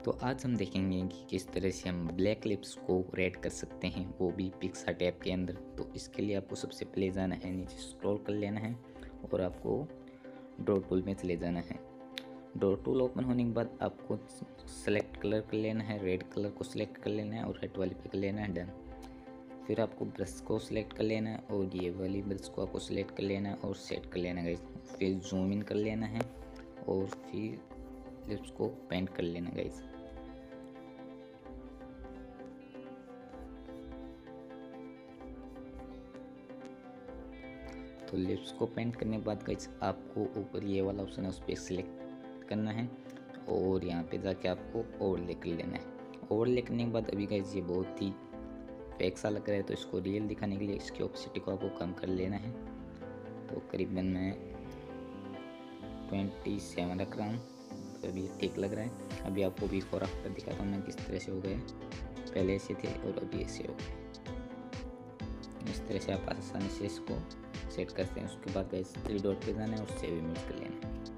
तो आज हम देखेंगे कि किस तरह से हम ब्लैक लिप्स को रेड कर सकते हैं, वो भी पिक्सार्ट ऐप के अंदर। तो इसके लिए आपको सबसे पहले जाना है, नीचे स्क्रॉल कर लेना है और आपको ड्रॉ टूल में चले जाना है। ड्रॉ टूल ओपन होने के बाद आपको सेलेक्ट कलर कर लेना है, रेड कलर को सिलेक्ट कर लेना है और रेड वाले पे कर लेना है डन। फिर आपको ब्रश को सिलेक्ट कर लेना है और ये वाली ब्रश को आपको सिलेक्ट कर लेना है और सेट कर लेना है। फिर जूम इन कर लेना है और फिर लिप्स को पेंट कर लेना गाइस। तो लिप्स को पेंट करने के बाद गाइस आपको ऊपर ये वाला ऑप्शन है, उस पर सिलेक्ट करना है और यहाँ पे जाके आपको ओवरले कर लेना है। ओवरले करने के बाद अभी गाइस ये बहुत ही फेक सा लग रहा है, तो इसको रियल दिखाने के लिए इसकी ऑपेसिटी को आपको कम कर लेना है। तो करीबन मैं 27 रख रहा हूँ, तो अभी ठीक लग रहा है। अभी आपको बिफोर आफ्टर दिखाता हूँ मैं किस तरह से हो गए, पहले ऐसे थे और अभी ऐसे हो गए। इस तरह से आप आसानी से इसको सेट करते हैं। उसके बाद गाइस 3 डॉट पे जाना है और सेव इमेज कर लेना है।